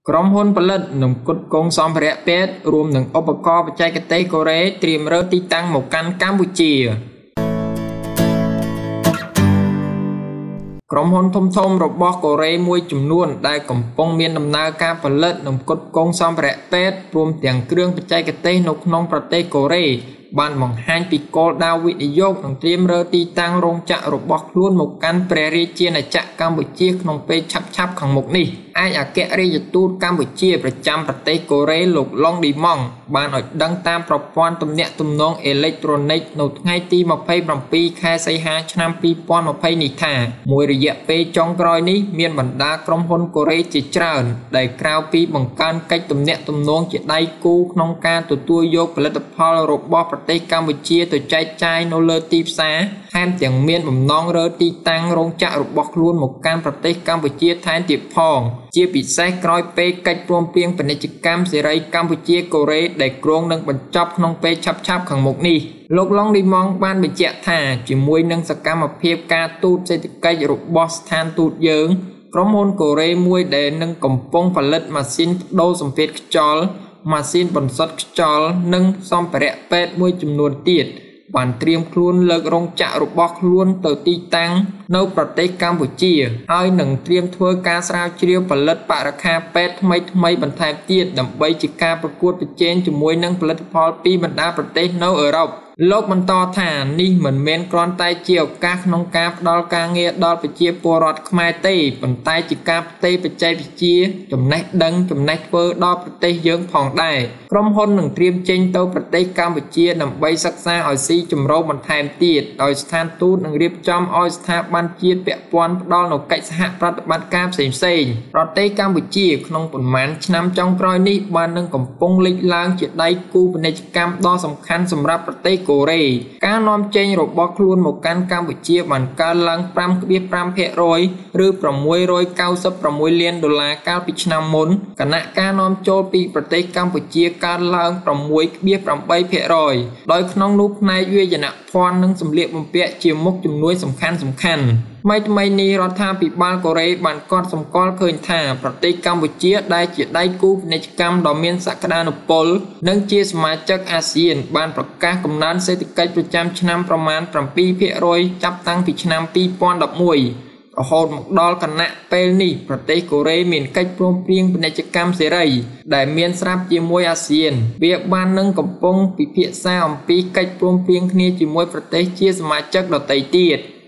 ក្រុមហ៊ុនផលិតនិងផ្គត់ផ្គង់សម្ភារៈពេទ្យរួមនឹងឧបករណ៍បច្ចេកទេសកូរ៉េត្រៀមរើទីតាំងមកកាន់កម្ពុជាក្រុមហ៊ុនធំៗរបស់កូរ៉េមួយចំនួនដែលកំពុងមានដំណើរការផលិតនិងផ្គត់ផ្គង់សម្ភារៈពេទ្យរួមទាំងគ្រឿងបច្ចេកទេសនៅក្នុងប្រទេសកូរ៉េបានបង្ហាញពីគោលដៅវិនិយោគនិងត្រៀមរើទីតាំងរោងចក្ររបស់ខ្លួនមកកាន់ព្រះរាជាណាចក្រកម្ពុជាក្នុងពេលឆាប់ៗខាងមុខនេះឯកអគ្គរដ្ឋទូតកម្ពុជាប្រចាំប្រទេសកូរ៉េលោកឡុងឌីម៉ង់បានឲ្យដឹងតាមប្រព័ន្ធទំនាក់ទំនងអេឡិចត្រូនិកនៅថ្ងៃទី27ខែសីហាឆ្នាំ2020នេះថាមួយរយៈពេលចុងក្រោយនេះមានបណ្ដាក្រុមហ៊ុនកូរ៉េជាច្រើនដែលក្រៅពីបង្កើនកិច្ចទំនាក់ទំនងជាដៃគូក្នុងការទទួលយកផលិតផលរបស់ប្រទេសកម្ពុជាទៅចែកចាយនៅលើទីផ្សារថែមទាំងមានបំណងរើទីតាំងរោងចក្ររបស់ខ្លួនមកកាន់ប្រទេសកម្ពុជាថែមទៀតផងជាពិសេសក្រោយពេលកិច្ចព្រមព្រៀងពាណិជ្ជកម្មសេរីកម្ពុជាកូរ៉េដែលគ្រោងនឹងបញ្ចប់ក្នុងពេលឆាប់ៗខាងមុខនេះលោកឡុងឌីម៉ង់បានបញ្ជាក់ថាជាមួយនឹងសកម្មភាពការទូតសេដ្ឋកិច្ចរបស់ស្ថានទូតយើងក្រុមហ៊ុនកូរ៉េមួយដែលនឹងកំពុងផលិតម៉ាស៊ីនប្ដូរសម្ពាធខ្យល់ម៉ាស៊ីនបន្សុទ្ធខ្យល់និងសម្ភារៈពេទ្យមួយចំនួនទៀតបានត្រៀមខ្លួនលើករោងចក្ររបស់ខ្លួនទៅទីតាំងនៅប្រទេសកម្ពុជាហើយនឹងត្រៀមធ្វើការស្រាវជ្រាវផលិតបរិក្ខារពេទ្យថ្មីៗបន្ថែមទៀតដើម្បីជាការប្រកួតប្រជែងជាមួយនឹងផលិតផលពីបណ្ដាប្រទេសនៅអឺរ៉ុបលោកបន្តថានេះមិនមែនគ្រាន់តែជាឱកាសក្នុងការផ្ដល់ការងារដល់ប្រជាពលរដ្ឋខ្មែរទេប៉ុន្តែជាការផ្ទេរបច្ចេកវិទ្យាចំណេះដឹងចំណេះធ្វើដល់ប្រទេសយើងផងដែរក្រុមហ៊ុននឹងត្រៀមចេញទៅប្រទេសកម្ពុជាដើម្បីសិក្សាឲ្យស៊ីជម្រៅបន្ថែមទៀតដោយស្ថានទូតនឹងរៀបចំឲ្យស្ថាប័នជាតិពាក់ព័ន្ធផ្ដល់នូវកិច្ចសហប្រតិបត្តិការផ្សេងៗប្រទេសកម្ពុជាក្នុងប៉ុន្មានឆ្នាំចុងក្រោយនេះបាននឹងកំពុងលេចឡើងជាដៃគូពាណិជ្ជកម្មដ៏សំខាន់សម្រាប់ប្រទេសកូរ៉េការនាំចេញរបស់ខ្លួនមកកាន់កម្ពុជាបានកើនឡើង 5.5% ឬ$696 លានកាលពីឆ្នាំមុនខណៈការនាំចូលពីប្រទេសកម្ពុជាកើនឡើង 6.8% ដោយក្នុងនោះផ្នែកវាយនភ័ណ្ឌនិងសម្លៀកបំពាក់ជាមុខជំនួញសំខាន់ៗថ្មីនេះរដ្ឋាភិបាលកូរ៉េបានកត់សម្គាល់ឃើញថាប្រទេសកម្ពុជាដែលជាដៃគូពាណិជ្ជកម្មដ៏មានសក្តានុពលនិងជាសមាជិកអាស៊ានបានប្រកាសកំណើនសេដ្ឋកិច្ចប្រចាំឆ្នាំប្រមាណ 7% ចាប់តាំងពីឆ្នាំ2011រហូតមកដល់គណៈពេលនេះប្រទេសកូរ៉េមានកិច្ចព្រមព្រៀងពាណិជ្ជកម្មសេរីដែលមានស្រាប់ជាមួយអាស៊ានវាបាននឹងកំពុងពិភាក្សាអំពីកិច្ចព្រមព្រៀងគ្នាជាមួយប្រទេសជាសមាជិកដទៃទៀត